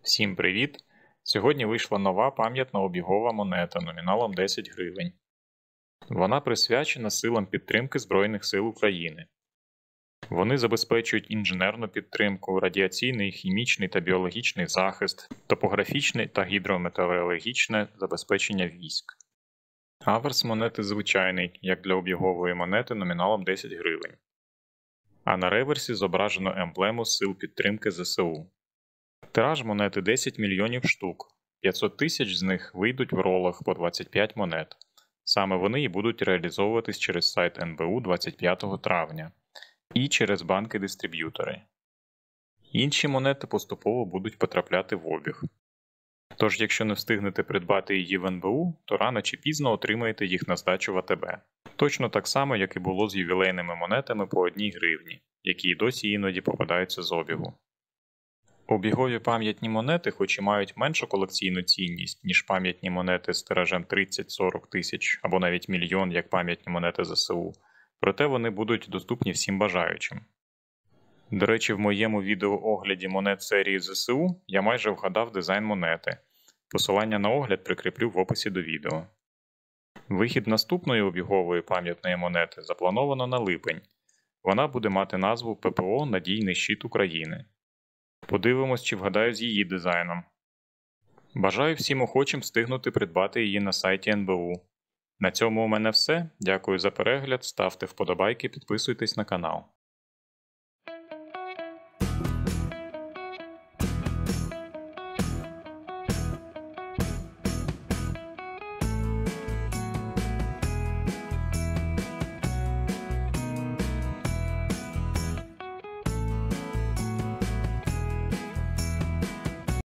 Всім привіт! Сьогодні вийшла нова пам'ятно-обігова монета номіналом 10 гривень. Вона присвячена силам підтримки Збройних сил України. Вони забезпечують інженерну підтримку, радіаційний, хімічний та біологічний захист, топографічне та гідрометеорологічне забезпечення військ. Аверс монети звичайний, як для обігової монети номіналом 10 гривень. А на реверсі зображено емблему сил підтримки ЗСУ. Тираж монети 10 мільйонів штук, 500 тисяч з них вийдуть в ролах по 25 монет. Саме вони і будуть реалізовуватись через сайт НБУ 25 травня і через банки-дистриб'ютори. Інші монети поступово будуть потрапляти в обіг. Тож, якщо не встигнете придбати її в НБУ, то рано чи пізно отримаєте їх на здачу в АТБ. Точно так само, як і було з ювілейними монетами по 1 гривні, які й досі іноді попадаються з обігу. Обігові пам'ятні монети хоч і мають меншу колекційну цінність, ніж пам'ятні монети з тиражем 30-40 тисяч або навіть мільйон, як пам'ятні монети ЗСУ, проте вони будуть доступні всім бажаючим. До речі, в моєму відеоогляді монет серії ЗСУ я майже вгадав дизайн монети. Посилання на огляд прикріплю в описі до відео. Вихід наступної обігової пам'ятної монети заплановано на липень. Вона буде мати назву ППО «Надійний щит України». Подивимось, чи вгадаю з її дизайном. Бажаю всім охочим встигнути придбати її на сайті НБУ. На цьому у мене все. Дякую за перегляд, ставте вподобайки, підписуйтесь на канал.